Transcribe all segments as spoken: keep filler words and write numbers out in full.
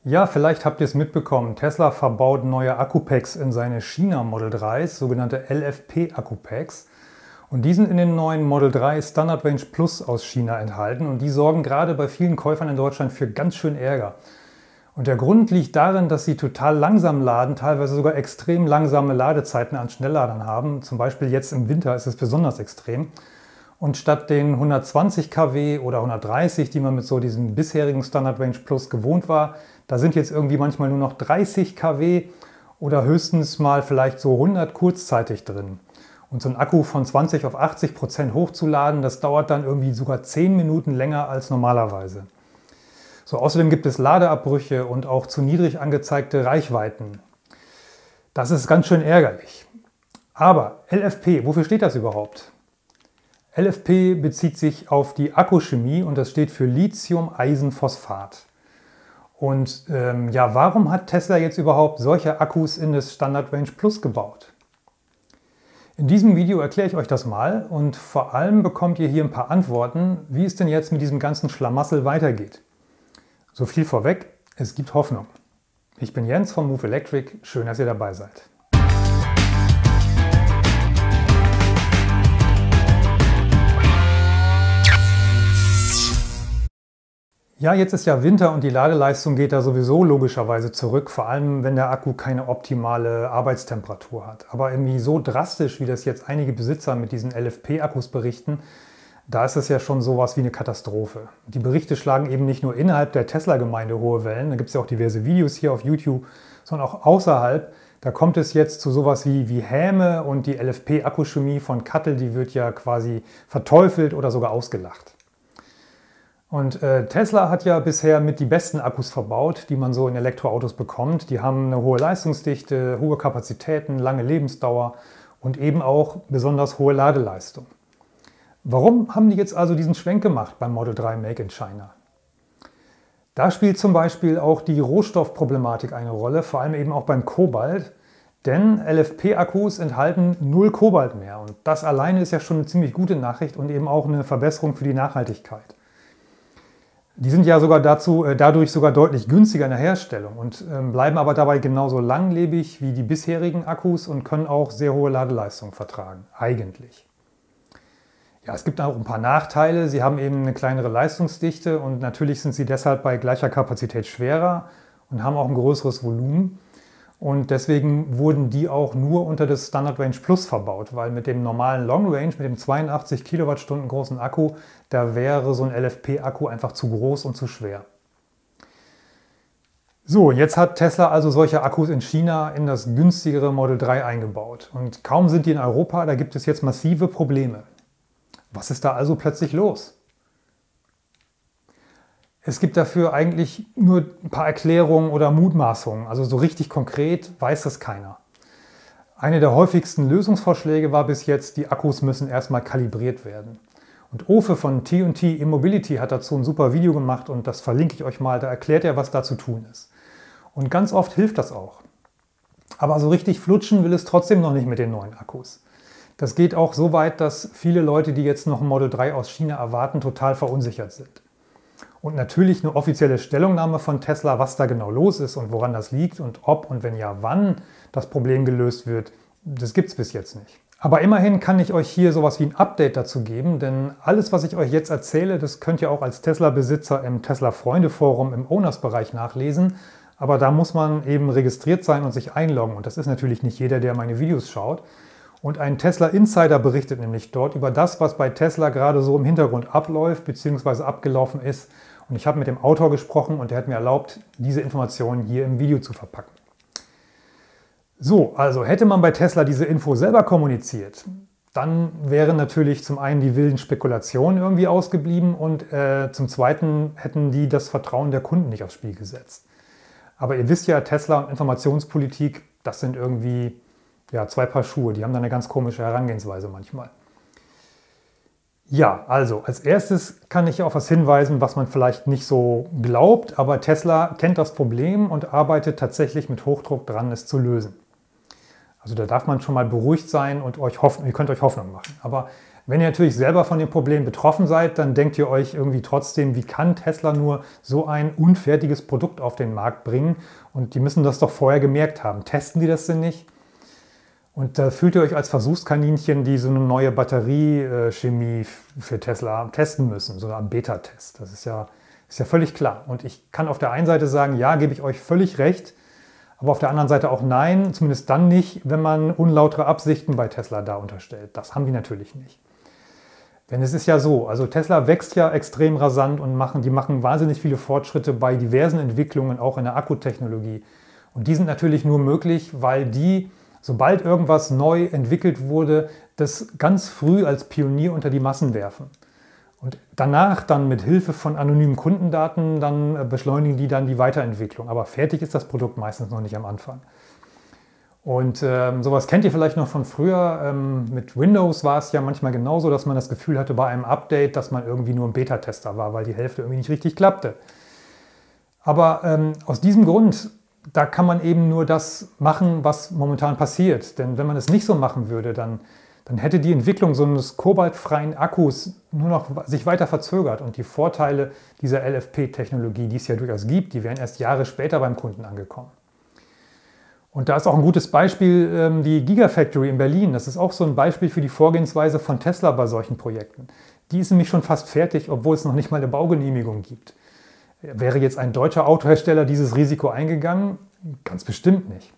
Ja, vielleicht habt ihr es mitbekommen. Tesla verbaut neue Akkupacks in seine China Model dreis, sogenannte L F P-Akkupacks. Und die sind in den neuen Model drei Standard Range Plus aus China enthalten und die sorgen gerade bei vielen Käufern in Deutschland für ganz schön Ärger. Und der Grund liegt darin, dass sie total langsam laden, teilweise sogar extrem langsame Ladezeiten an Schnellladern haben. Zum Beispiel jetzt im Winter ist es besonders extrem. Und statt den hundertzwanzig Kilowatt oder hundertdreißig, die man mit so diesem bisherigen Standard Range Plus gewohnt war, da sind jetzt irgendwie manchmal nur noch dreißig Kilowatt oder höchstens mal vielleicht so hundert kurzzeitig drin. Und so ein Akku von zwanzig auf achtzig Prozent hochzuladen, das dauert dann irgendwie sogar zehn Minuten länger als normalerweise. So, außerdem gibt es Ladeabbrüche und auch zu niedrig angezeigte Reichweiten. Das ist ganz schön ärgerlich. Aber L F P, wofür steht das überhaupt? L F P bezieht sich auf die Akkuchemie und das steht für Lithium-Eisenphosphat. Und ähm, ja, warum hat Tesla jetzt überhaupt solche Akkus in das Standard Range Plus gebaut? In diesem Video erkläre ich euch das mal und vor allem bekommt ihr hier ein paar Antworten, wie es denn jetzt mit diesem ganzen Schlamassel weitergeht. So viel vorweg, es gibt Hoffnung. Ich bin Jens von Move Electric, schön, dass ihr dabei seid. Ja, jetzt ist ja Winter und die Ladeleistung geht da sowieso logischerweise zurück, vor allem wenn der Akku keine optimale Arbeitstemperatur hat. Aber irgendwie so drastisch, wie das jetzt einige Besitzer mit diesen L F P-Akkus berichten, da ist es ja schon sowas wie eine Katastrophe. Die Berichte schlagen eben nicht nur innerhalb der Tesla-Gemeinde hohe Wellen, da gibt es ja auch diverse Videos hier auf YouTube, sondern auch außerhalb. Da kommt es jetzt zu sowas wie, wie Häme und die L F P-Akkuchemie von Kattel, die wird ja quasi verteufelt oder sogar ausgelacht. Und äh, Tesla hat ja bisher mit die besten Akkus verbaut, die man so in Elektroautos bekommt. Die haben eine hohe Leistungsdichte, hohe Kapazitäten, lange Lebensdauer und eben auch besonders hohe Ladeleistung. Warum haben die jetzt also diesen Schwenk gemacht beim Model drei Make in China? Da spielt zum Beispiel auch die Rohstoffproblematik eine Rolle, vor allem eben auch beim Kobalt. Denn L F P-Akkus enthalten null Kobalt mehr und das alleine ist ja schon eine ziemlich gute Nachricht und eben auch eine Verbesserung für die Nachhaltigkeit. Die sind ja sogar dazu, äh, dadurch sogar deutlich günstiger in der Herstellung und äh, bleiben aber dabei genauso langlebig wie die bisherigen Akkus und können auch sehr hohe Ladeleistung vertragen, eigentlich. Ja, es gibt auch ein paar Nachteile. Sie haben eben eine kleinere Leistungsdichte und natürlich sind sie deshalb bei gleicher Kapazität schwerer und haben auch ein größeres Volumen. Und deswegen wurden die auch nur unter das Standard Range Plus verbaut, weil mit dem normalen Long Range, mit dem zweiundachtzig Kilowattstunden großen Akku, da wäre so ein L F P-Akku einfach zu groß und zu schwer. So, jetzt hat Tesla also solche Akkus in China in das günstigere Model drei eingebaut. Und kaum sind die in Europa, da gibt es jetzt massive Probleme. Was ist da also plötzlich los? Es gibt dafür eigentlich nur ein paar Erklärungen oder Mutmaßungen, also so richtig konkret weiß das keiner. Eine der häufigsten Lösungsvorschläge war bis jetzt, die Akkus müssen erstmal kalibriert werden. Und Ofe von T und T E-Mobility hat dazu ein super Video gemacht und das verlinke ich euch mal, da erklärt er, was da zu tun ist. Und ganz oft hilft das auch. Aber so richtig flutschen will es trotzdem noch nicht mit den neuen Akkus. Das geht auch so weit, dass viele Leute, die jetzt noch ein Model drei aus China erwarten, total verunsichert sind. Und natürlich eine offizielle Stellungnahme von Tesla, was da genau los ist und woran das liegt und ob und wenn ja, wann das Problem gelöst wird, das gibt es bis jetzt nicht. Aber immerhin kann ich euch hier sowas wie ein Update dazu geben, denn alles, was ich euch jetzt erzähle, das könnt ihr auch als Tesla-Besitzer im Tesla-Freunde-Forum im Owners-Bereich nachlesen. Aber da muss man eben registriert sein und sich einloggen und das ist natürlich nicht jeder, der meine Videos schaut. Und ein Tesla Insider berichtet nämlich dort über das, was bei Tesla gerade so im Hintergrund abläuft bzw. abgelaufen ist. Und ich habe mit dem Autor gesprochen und der hat mir erlaubt, diese Informationen hier im Video zu verpacken. So, also hätte man bei Tesla diese Info selber kommuniziert, dann wären natürlich zum einen die wilden Spekulationen irgendwie ausgeblieben und äh, zum zweiten hätten die das Vertrauen der Kunden nicht aufs Spiel gesetzt. Aber ihr wisst ja, Tesla und Informationspolitik, das sind irgendwie ja, zwei Paar Schuhe, die haben da eine ganz komische Herangehensweise manchmal. Ja, also als erstes kann ich auf was hinweisen, was man vielleicht nicht so glaubt, aber Tesla kennt das Problem und arbeitet tatsächlich mit Hochdruck dran, es zu lösen. Also da darf man schon mal beruhigt sein und euch hoffen, ihr könnt euch Hoffnung machen. Aber Wenn ihr natürlich selber von dem Problem betroffen seid, dann denkt ihr euch irgendwie trotzdem, wie kann Tesla nur so ein unfertiges Produkt auf den Markt bringen? Und die müssen das doch vorher gemerkt haben. Testen die das denn nicht? Und da fühlt ihr euch als Versuchskaninchen, die so eine neue Batteriechemie für Tesla testen müssen, so ein Beta-Test. Das ist ja, ist ja völlig klar. Und ich kann auf der einen Seite sagen, ja, gebe ich euch völlig recht, aber auf der anderen Seite auch nein, zumindest dann nicht, wenn man unlautere Absichten bei Tesla da unterstellt. Das haben die natürlich nicht. Denn es ist ja so, also Tesla wächst ja extrem rasant und machen, die machen wahnsinnig viele Fortschritte bei diversen Entwicklungen, auch in der Akkutechnologie. Und die sind natürlich nur möglich, weil die, sobald irgendwas neu entwickelt wurde, das ganz früh als Pionier unter die Massen werfen. Und danach dann mit Hilfe von anonymen Kundendaten, dann beschleunigen die dann die Weiterentwicklung. Aber fertig ist das Produkt meistens noch nicht am Anfang. Und ähm, sowas kennt ihr vielleicht noch von früher. Ähm, mit Windows war es ja manchmal genauso, dass man das Gefühl hatte bei einem Update, dass man irgendwie nur ein Beta-Tester war, weil die Hälfte irgendwie nicht richtig klappte. Aber ähm, aus diesem Grund, da kann man eben nur das machen, was momentan passiert. Denn wenn man es nicht so machen würde, dann, dann hätte die Entwicklung so eines kobaltfreien Akkus nur noch sich weiter verzögert. Und die Vorteile dieser L F P-Technologie, die es ja durchaus gibt, die wären erst Jahre später beim Kunden angekommen. Und da ist auch ein gutes Beispiel ähm, die Gigafactory in Berlin. Das ist auch so ein Beispiel für die Vorgehensweise von Tesla bei solchen Projekten. Die ist nämlich schon fast fertig, obwohl es noch nicht mal eine Baugenehmigung gibt. Wäre jetzt ein deutscher Autohersteller dieses Risiko eingegangen? Ganz bestimmt nicht.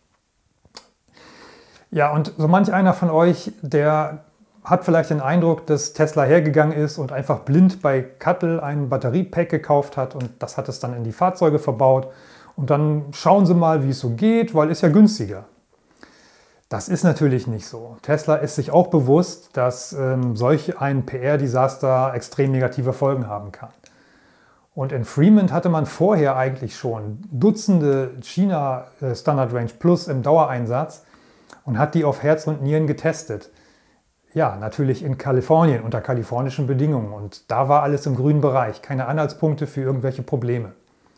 Ja, und so manch einer von euch, der hat vielleicht den Eindruck, dass Tesla hergegangen ist und einfach blind bei Cuttle ein Batteriepack gekauft hat und das hat es dann in die Fahrzeuge verbaut. Und dann schauen Sie mal, wie es so geht, weil es ja günstiger. Das ist natürlich nicht so. Tesla ist sich auch bewusst, dass ähm, solch ein P R-Desaster extrem negative Folgen haben kann. Und in Fremont hatte man vorher eigentlich schon Dutzende China Standard Range Plus im Dauereinsatz und hat die auf Herz und Nieren getestet. Ja, natürlich in Kalifornien, unter kalifornischen Bedingungen. Und da war alles im grünen Bereich, keine Anhaltspunkte für irgendwelche Probleme.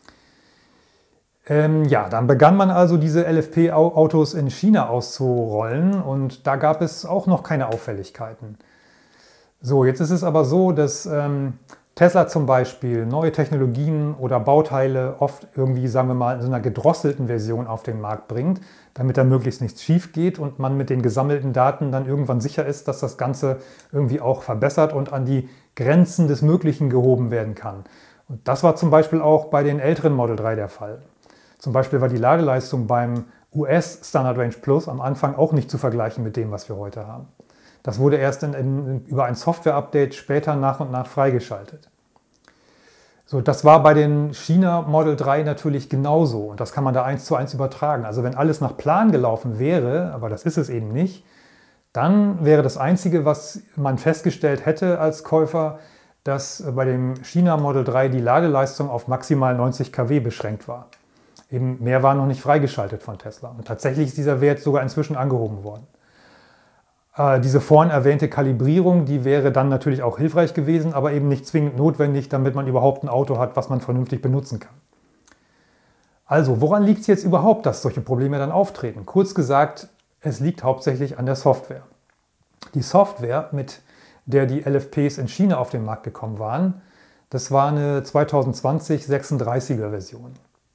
Ähm, ja, dann begann man also diese L F P-Autos in China auszurollen und da gab es auch noch keine Auffälligkeiten. So, jetzt ist es aber so, dass ähm, Tesla zum Beispiel neue Technologien oder Bauteile oft irgendwie, sagen wir mal, in so einer gedrosselten Version auf den Markt bringt, damit da möglichst nichts schief geht und man mit den gesammelten Daten dann irgendwann sicher ist, dass das Ganze irgendwie auch verbessert und an die Grenzen des Möglichen gehoben werden kann. Und das war zum Beispiel auch bei den älteren Model drei der Fall. Zum Beispiel war die Ladeleistung beim U S Standard Range Plus am Anfang auch nicht zu vergleichen mit dem, was wir heute haben. Das wurde erst in, in, über ein Software-Update später nach und nach freigeschaltet. So, das war bei den China Model drei natürlich genauso und das kann man da eins zu eins übertragen. Also wenn alles nach Plan gelaufen wäre, aber das ist es eben nicht, dann wäre das Einzige, was man festgestellt hätte als Käufer, dass bei dem China Model drei die Ladeleistung auf maximal neunzig Kilowatt beschränkt war. Eben mehr war noch nicht freigeschaltet von Tesla. Und tatsächlich ist dieser Wert sogar inzwischen angehoben worden. Äh, diese vorhin erwähnte Kalibrierung, die wäre dann natürlich auch hilfreich gewesen, aber eben nicht zwingend notwendig, damit man überhaupt ein Auto hat, was man vernünftig benutzen kann. Also, woran liegt es jetzt überhaupt, dass solche Probleme dann auftreten? Kurz gesagt, es liegt hauptsächlich an der Software. Die Software, mit der die L F Ps in China auf den Markt gekommen waren, das war eine zwanzig zwanzig sechsunddreißiger Version.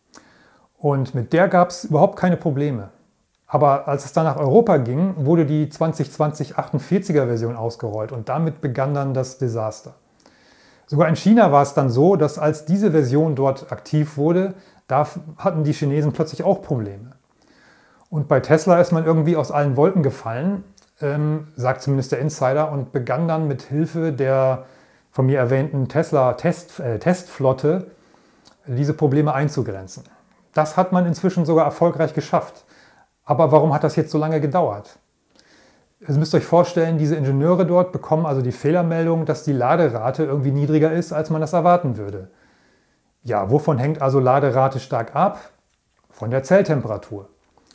Und mit der gab es überhaupt keine Probleme. Aber als es dann nach Europa ging, wurde die zwanzig zwanzig achtundvierziger Version ausgerollt und damit begann dann das Desaster. Sogar in China war es dann so, dass als diese Version dort aktiv wurde, da hatten die Chinesen plötzlich auch Probleme. Und bei Tesla ist man irgendwie aus allen Wolken gefallen, ähm, sagt zumindest der Insider, und begann dann mit Hilfe der von mir erwähnten Tesla-Test, äh, Testflotte diese Probleme einzugrenzen. Das hat man inzwischen sogar erfolgreich geschafft. Aber warum hat das jetzt so lange gedauert? Ihr müsst euch vorstellen, diese Ingenieure dort bekommen also die Fehlermeldung, dass die Laderate irgendwie niedriger ist, als man das erwarten würde. Ja, wovon hängt also Laderate stark ab? Von der Zelltemperatur.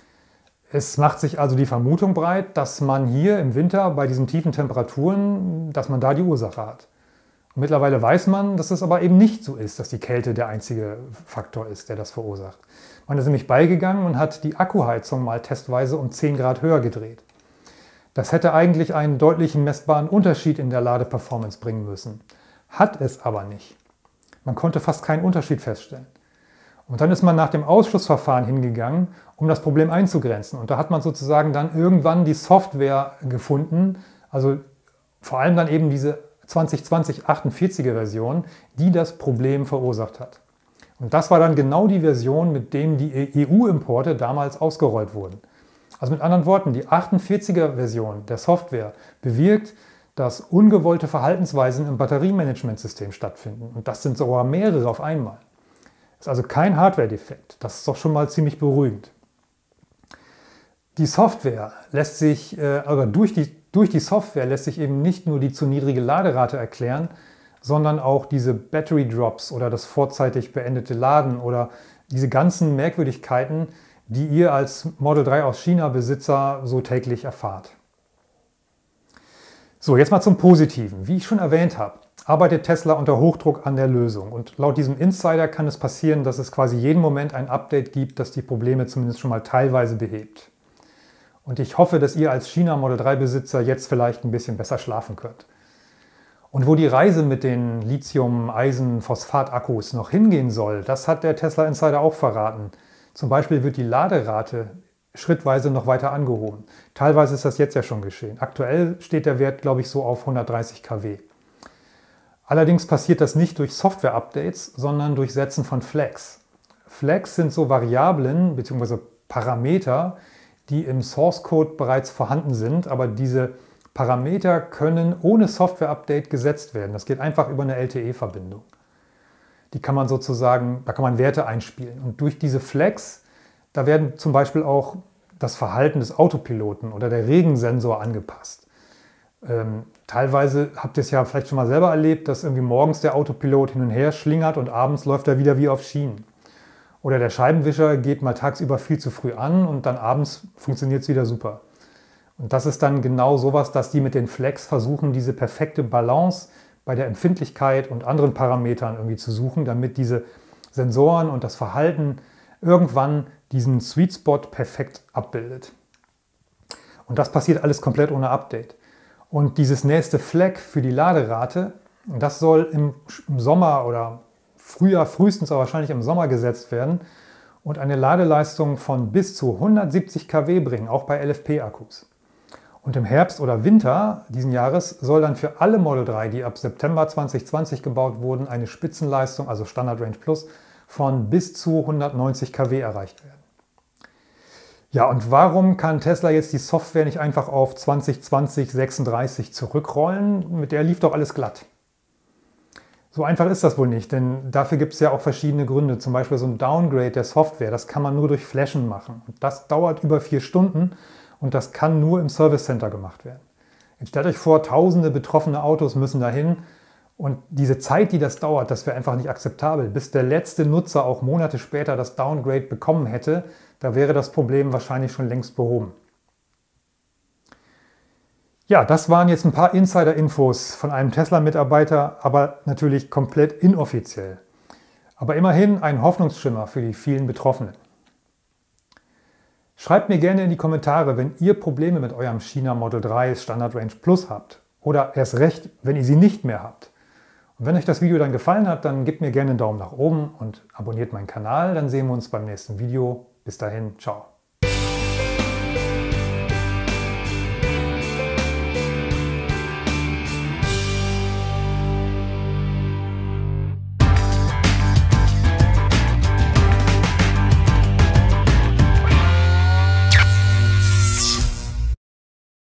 Es macht sich also die Vermutung breit, dass man hier im Winter bei diesen tiefen Temperaturen, dass man da die Ursache hat. Und mittlerweile weiß man, dass es aber eben nicht so ist, dass die Kälte der einzige Faktor ist, der das verursacht. Man ist nämlich beigegangen und hat die Akkuheizung mal testweise um zehn Grad höher gedreht. Das hätte eigentlich einen deutlichen messbaren Unterschied in der Ladeperformance bringen müssen. Hat es aber nicht. Man konnte fast keinen Unterschied feststellen. Und dann ist man nach dem Ausschlussverfahren hingegangen, um das Problem einzugrenzen. Und da hat man sozusagen dann irgendwann die Software gefunden, also vor allem dann eben diese zwanzig zwanzig achtundvierziger Version, die das Problem verursacht hat. Und das war dann genau die Version, mit dem die E U-Importe damals ausgerollt wurden. Also mit anderen Worten, die achtundvierziger Version der Software bewirkt, dass ungewollte Verhaltensweisen im Batteriemanagementsystem stattfinden. Und das sind sogar mehrere auf einmal. Das ist also kein Hardware-Defekt. Das ist doch schon mal ziemlich beruhigend. Die Software lässt sich, äh, oder durch die, durch die Software lässt sich eben nicht nur die zu niedrige Laderate erklären, sondern auch diese Battery Drops oder das vorzeitig beendete Laden oder diese ganzen Merkwürdigkeiten, die ihr als Model drei aus China-Besitzer so täglich erfahrt. So, jetzt mal zum Positiven. Wie ich schon erwähnt habe, arbeitet Tesla unter Hochdruck an der Lösung. Und laut diesem Insider kann es passieren, dass es quasi jeden Moment ein Update gibt, das die Probleme zumindest schon mal teilweise behebt. Und ich hoffe, dass ihr als China Model drei Besitzer jetzt vielleicht ein bisschen besser schlafen könnt. Und wo die Reise mit den Lithium-Eisen-Phosphat-Akkus noch hingehen soll, das hat der Tesla Insider auch verraten. Zum Beispiel wird die Laderate schrittweise noch weiter angehoben. Teilweise ist das jetzt ja schon geschehen. Aktuell steht der Wert, glaube ich, so auf hundertdreißig Kilowatt. Allerdings passiert das nicht durch Software-Updates, sondern durch Setzen von Flags. Flags sind so Variablen bzw. Parameter, die im Source-Code bereits vorhanden sind, aber diese Parameter können ohne Software-Update gesetzt werden. Das geht einfach über eine L T E-Verbindung. Die kann man sozusagen, da kann man Werte einspielen. Und durch diese Flags, da werden zum Beispiel auch das Verhalten des Autopiloten oder der Regensensor angepasst. Ähm, teilweise habt ihr es ja vielleicht schon mal selber erlebt, dass irgendwie morgens der Autopilot hin und her schlingert und abends läuft er wieder wie auf Schienen. Oder der Scheibenwischer geht mal tagsüber viel zu früh an und dann abends funktioniert es wieder super. Und das ist dann genau sowas, dass die mit den Flags versuchen, diese perfekte Balance bei der Empfindlichkeit und anderen Parametern irgendwie zu suchen, damit diese Sensoren und das Verhalten irgendwann diesen Sweet Spot perfekt abbildet. Und das passiert alles komplett ohne Update. Und dieses nächste Flag für die Laderate, das soll im, im Sommer oder Frühjahr, frühestens aber wahrscheinlich im Sommer gesetzt werden und eine Ladeleistung von bis zu hundertsiebzig Kilowatt bringen, auch bei L F P-Akkus. Und im Herbst oder Winter diesen Jahres soll dann für alle Model drei, die ab September zwanzig zwanzig gebaut wurden, eine Spitzenleistung, also Standard Range Plus, von bis zu hundertneunzig Kilowatt erreicht werden. Ja, und warum kann Tesla jetzt die Software nicht einfach auf zwanzig zwanzig sechsunddreißig zurückrollen? Mit der lief doch alles glatt. So einfach ist das wohl nicht, denn dafür gibt es ja auch verschiedene Gründe. Zum Beispiel so ein Downgrade der Software, das kann man nur durch Flashen machen. Und das dauert über vier Stunden und das kann nur im Service Center gemacht werden. Jetzt stellt euch vor, tausende betroffene Autos müssen dahin. Und diese Zeit, die das dauert, das wäre einfach nicht akzeptabel. Bis der letzte Nutzer auch Monate später das Downgrade bekommen hätte, da wäre das Problem wahrscheinlich schon längst behoben. Ja, das waren jetzt ein paar Insider-Infos von einem Tesla-Mitarbeiter, aber natürlich komplett inoffiziell. Aber immerhin ein Hoffnungsschimmer für die vielen Betroffenen. Schreibt mir gerne in die Kommentare, wenn ihr Probleme mit eurem China Model drei Standard Range Plus habt. Oder erst recht, wenn ihr sie nicht mehr habt. Und wenn euch das Video dann gefallen hat, dann gebt mir gerne einen Daumen nach oben und abonniert meinen Kanal. Dann sehen wir uns beim nächsten Video. Bis dahin, ciao.